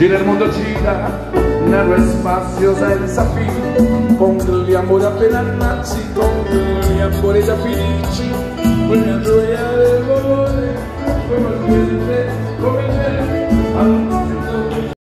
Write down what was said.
gira il mondo gira, nello spazio senza fine, con gli amori appena nati, con gli amori già finiti, con la gioia del volere, come il vento, come il vento.